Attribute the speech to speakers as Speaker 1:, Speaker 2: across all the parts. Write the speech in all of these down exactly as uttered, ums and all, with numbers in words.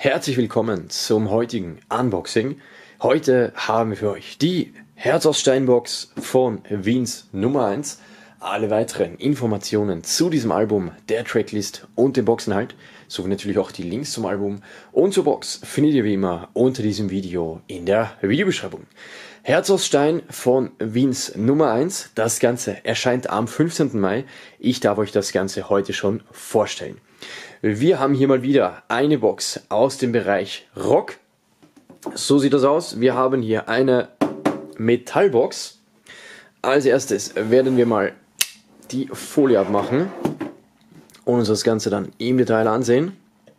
Speaker 1: Herzlich willkommen zum heutigen Unboxing. Heute haben wir für euch die Herz aus Stein Box von Wiens Nummer eins. Alle weiteren Informationen zu diesem Album, der Tracklist und dem Boxinhalt, sowie natürlich auch die Links zum Album und zur Box findet ihr wie immer unter diesem Video in der Videobeschreibung. Herz aus Stein von Wiens Nummer eins. Das Ganze erscheint am fünfzehnten Mai. Ich darf euch das Ganze heute schon vorstellen. Wir haben hier mal wieder eine Box aus dem Bereich Rock. So sieht das aus. Wir haben hier eine Metallbox. Als erstes werden wir mal die Folie abmachen und uns das Ganze dann im Detail ansehen.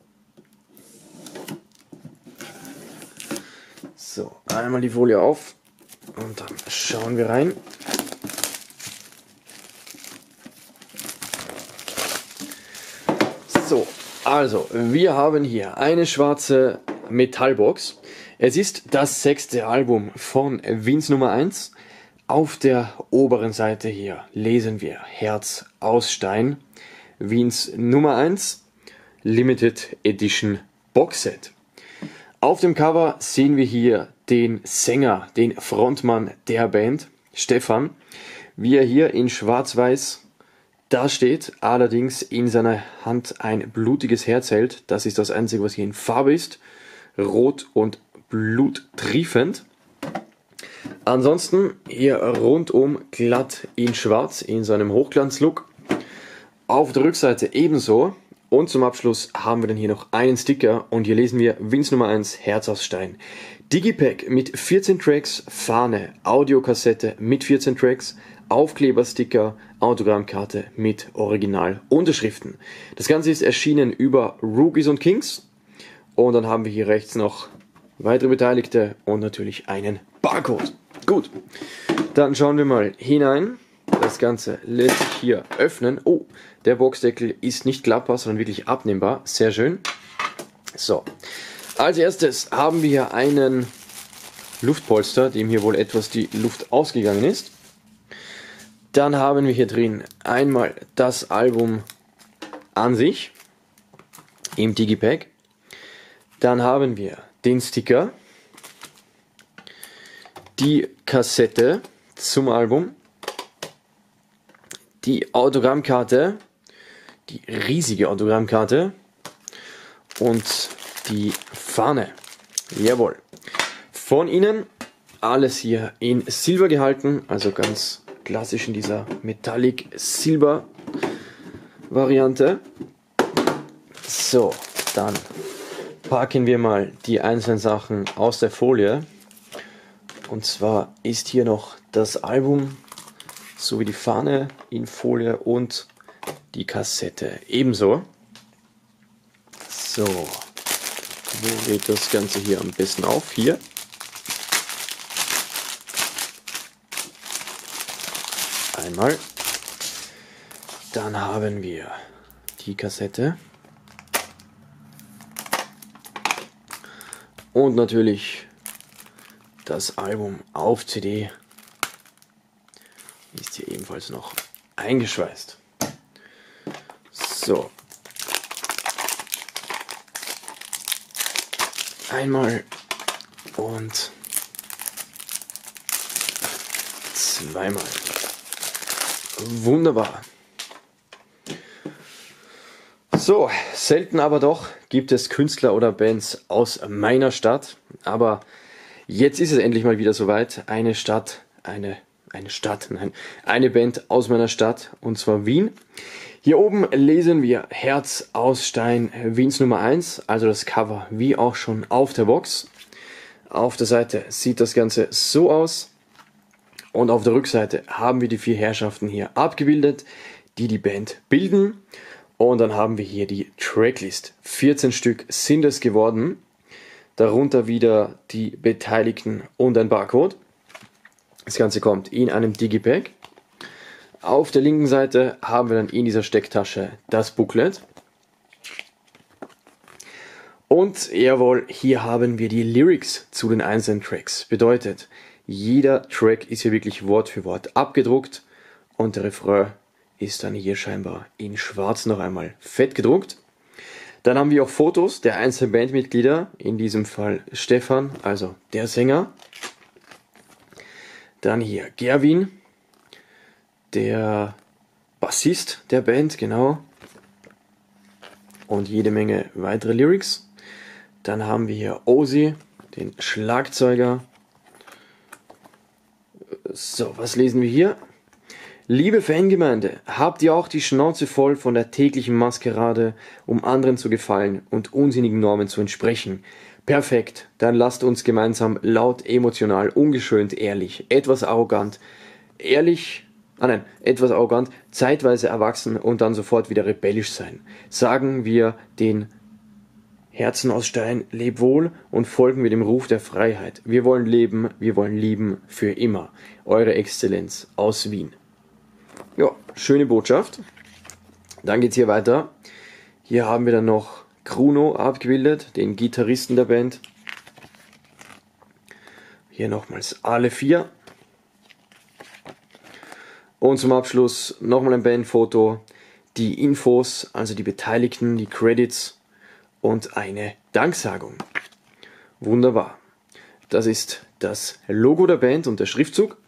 Speaker 1: So, einmal die Folie auf und dann schauen wir rein. So, also, wir haben hier eine schwarze Metallbox. Es ist das sechste Album von Wiens Nummer eins. Auf der oberen Seite hier lesen wir Herz aus Stein, Wiens Nummer eins, Limited Edition Boxset. Auf dem Cover sehen wir hier den Sänger, den Frontmann der Band, Stefan, wie er hier in schwarz-weiß da steht, allerdings in seiner Hand ein blutiges Herz hält. Das ist das Einzige, was hier in Farbe ist. Rot und bluttriefend. Ansonsten hier rundum glatt in schwarz, in seinem Hochglanzlook. Auf der Rückseite ebenso. Und zum Abschluss haben wir dann hier noch einen Sticker. Und hier lesen wir Wiens Nummer eins, Herz aus Stein. Digipack mit vierzehn Tracks, Fahne, Audiokassette mit vierzehn Tracks, Aufklebersticker, Autogrammkarte mit Original-Unterschriften. Das Ganze ist erschienen über Rookies und Kings. Und dann haben wir hier rechts noch weitere Beteiligte und natürlich einen Barcode. Gut, dann schauen wir mal hinein. Das Ganze lässt sich hier öffnen. Oh, der Boxdeckel ist nicht klappbar, sondern wirklich abnehmbar. Sehr schön. So, als erstes haben wir hier einen Luftpolster, dem hier wohl etwas die Luft ausgegangen ist. Dann haben wir hier drin einmal das Album an sich im Digipack. Dann haben wir den Sticker, die Kassette zum Album, die Autogrammkarte, die riesige Autogrammkarte und die Fahne. Jawohl. Von innen alles hier in Silber gehalten, also ganz klassisch in dieser Metallic Silber Variante. So, dann packen wir mal die einzelnen Sachen aus der Folie. Und zwar ist hier noch das Album sowie die Fahne in Folie und die Kassette ebenso. So, wo geht das Ganze hier am besten auf? Hier. Einmal. Dann haben wir die Kassette. Und natürlich das Album auf C D ist hier ebenfalls noch eingeschweißt. So. Einmal und zweimal. Wunderbar. So, selten aber doch gibt es Künstler oder Bands aus meiner Stadt, aber jetzt ist es endlich mal wieder soweit. Eine Stadt, eine, eine Stadt, nein, eine Band aus meiner Stadt, und zwar Wien. Hier oben lesen wir Herz aus Stein, Wiens Nummer eins, also das Cover wie auch schon auf der Box. Auf der Seite sieht das Ganze so aus. Und auf der Rückseite haben wir die vier Herrschaften hier abgebildet, die die Band bilden. Und dann haben wir hier die Tracklist. vierzehn Stück sind es geworden. Darunter wieder die Beteiligten und ein Barcode. Das Ganze kommt in einem Digipack. Auf der linken Seite haben wir dann in dieser Stecktasche das Booklet. Und jawohl, hier haben wir die Lyrics zu den einzelnen Tracks. Bedeutet, jeder Track ist hier wirklich Wort für Wort abgedruckt und der Refrain ist dann hier scheinbar in schwarz noch einmal fett gedruckt. Dann haben wir auch Fotos der einzelnen Bandmitglieder, in diesem Fall Stefan, also der Sänger. Dann hier Gerwin, der Bassist der Band, genau. Und jede Menge weitere Lyrics. Dann haben wir hier Ozzy, den Schlagzeuger. So, was lesen wir hier? Liebe Fangemeinde, habt ihr auch die Schnauze voll von der täglichen Maskerade, um anderen zu gefallen und unsinnigen Normen zu entsprechen? Perfekt, dann lasst uns gemeinsam laut, emotional, ungeschönt, ehrlich, etwas arrogant, ehrlich, ah nein, etwas arrogant, zeitweise erwachsen und dann sofort wieder rebellisch sein. Sagen wir den Herzen aus Stein, leb wohl und folgen wir dem Ruf der Freiheit. Wir wollen leben, wir wollen lieben für immer. Eure Exzellenz aus Wien. Ja, schöne Botschaft. Dann geht's hier weiter. Hier haben wir dann noch Kruno abgebildet, den Gitarristen der Band. Hier nochmals alle vier. Und zum Abschluss nochmal ein Bandfoto, die Infos, also die Beteiligten, die Credits und eine Danksagung. Wunderbar. Das ist das Logo der Band und der Schriftzug.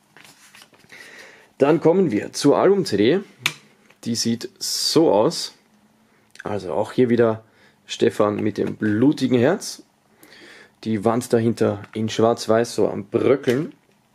Speaker 1: Dann kommen wir zur Album-C D. Die sieht so aus. Also auch hier wieder Stefan mit dem blutigen Herz. Die Wand dahinter in schwarz-weiß so am Bröckeln.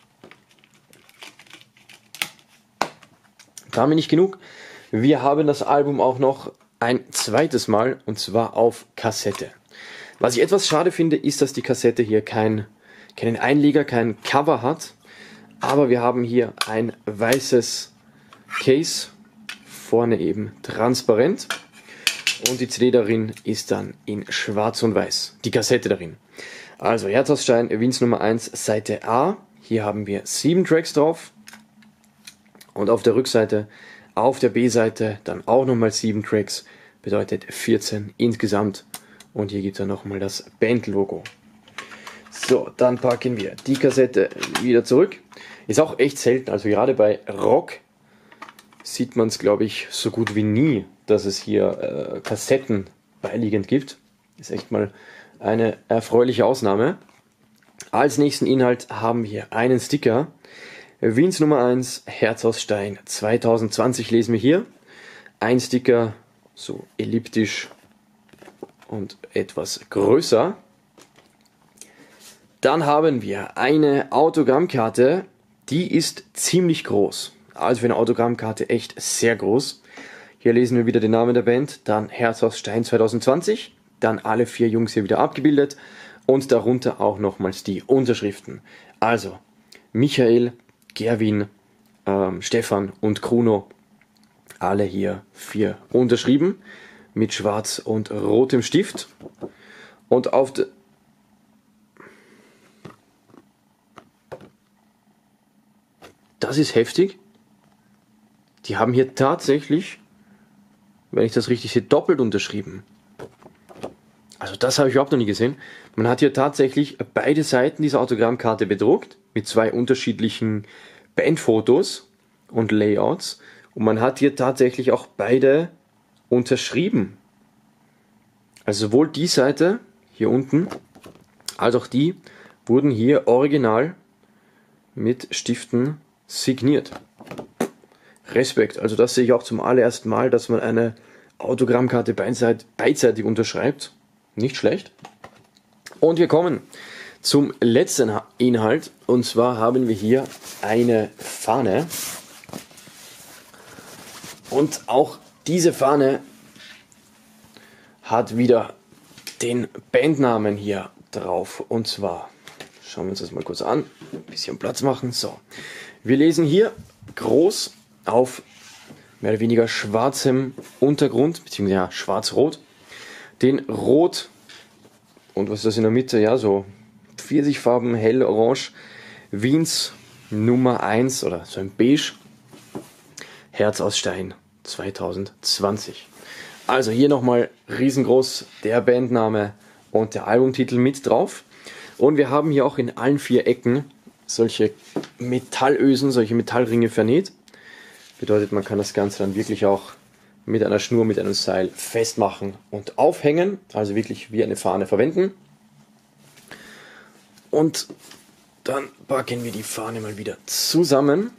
Speaker 1: Damit nicht genug. Wir haben das Album auch noch ein zweites Mal und zwar auf Kassette. Was ich etwas schade finde, ist, dass die Kassette hier kein, keinen Einleger, kein Cover hat. Aber wir haben hier ein weißes Case, vorne eben transparent und die C D darin ist dann in schwarz und weiß, die Kassette darin. Also Herz aus Stein, Wiens Nummer eins, Seite A, hier haben wir sieben Tracks drauf und auf der Rückseite, auf der B-Seite dann auch nochmal sieben Tracks, bedeutet vierzehn insgesamt und hier gibt es dann nochmal das Bandlogo. So, dann packen wir die Kassette wieder zurück. Ist auch echt selten, also gerade bei Rock sieht man es, glaube ich, so gut wie nie, dass es hier äh, Kassetten beiliegend gibt. Ist echt mal eine erfreuliche Ausnahme. Als nächsten Inhalt haben wir einen Sticker. Wiens Nummer eins, Herz aus Stein, zwanzig zwanzig lesen wir hier. Ein Sticker, so elliptisch und etwas größer. Dann haben wir eine Autogrammkarte, die ist ziemlich groß. Also für eine Autogrammkarte echt sehr groß. Hier lesen wir wieder den Namen der Band, dann Herz aus Stein zwanzig zwanzig, dann alle vier Jungs hier wieder abgebildet und darunter auch nochmals die Unterschriften. Also Michael, Gerwin, ähm, Stefan und Kruno, alle hier vier unterschrieben mit schwarz und rotem Stift. Und auf der Das ist heftig. Die haben hier tatsächlich, wenn ich das richtig sehe, doppelt unterschrieben. Also das habe ich überhaupt noch nie gesehen. Man hat hier tatsächlich beide Seiten dieser Autogrammkarte bedruckt, mit zwei unterschiedlichen Bandfotos und Layouts. Und man hat hier tatsächlich auch beide unterschrieben. Also sowohl die Seite hier unten, als auch die wurden hier original mit Stiften signiert. Respekt, also das sehe ich auch zum allerersten Mal, dass man eine Autogrammkarte beidseitig unterschreibt. Nicht schlecht. Und wir kommen zum letzten Inhalt. Und zwar haben wir hier eine Fahne. Und auch diese Fahne hat wieder den Bandnamen hier drauf. Und zwar, schauen wir uns das mal kurz an. Ein bisschen Platz machen. So. Wir lesen hier groß auf mehr oder weniger schwarzem Untergrund, beziehungsweise ja, schwarz-rot, den Rot und was ist das in der Mitte? Ja, so Pfirsichfarben, hell orange, Wiens Nummer eins oder so ein Beige, Herz aus Stein zwanzig zwanzig. Also hier nochmal riesengroß der Bandname und der Albumtitel mit drauf. Und wir haben hier auch in allen vier Ecken solche Metallösen, solche Metallringe vernäht. Bedeutet, man kann das Ganze dann wirklich auch mit einer Schnur, mit einem Seil festmachen und aufhängen, also wirklich wie eine Fahne verwenden. Und dann packen wir die Fahne mal wieder zusammen.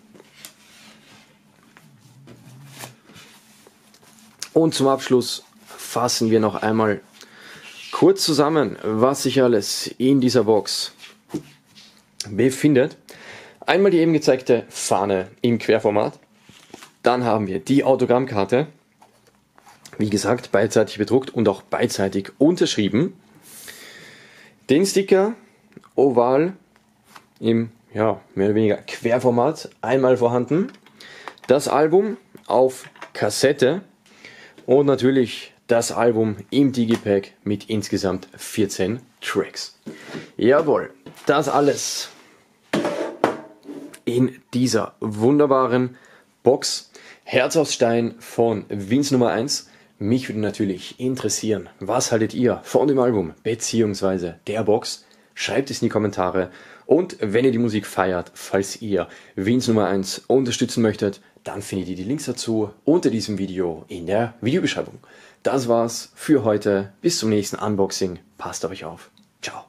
Speaker 1: Und zum Abschluss fassen wir noch einmal kurz zusammen, was sich alles in dieser Box befindet. Einmal die eben gezeigte Fahne im Querformat. Dann haben wir die Autogrammkarte. Wie gesagt, beidseitig bedruckt und auch beidseitig unterschrieben. Den Sticker oval im ja, mehr oder weniger Querformat einmal vorhanden. Das Album auf Kassette und natürlich das Album im Digipack mit insgesamt vierzehn Tracks. Jawohl, das alles in dieser wunderbaren Box. Herz aus Stein von Vince Nummer eins. Mich würde natürlich interessieren, was haltet ihr von dem Album bzw. der Box? Schreibt es in die Kommentare. Und wenn ihr die Musik feiert, falls ihr Vince Nummer eins unterstützen möchtet, dann findet ihr die Links dazu unter diesem Video in der Videobeschreibung. Das war's für heute. Bis zum nächsten Unboxing. Passt auf euch auf. Ciao.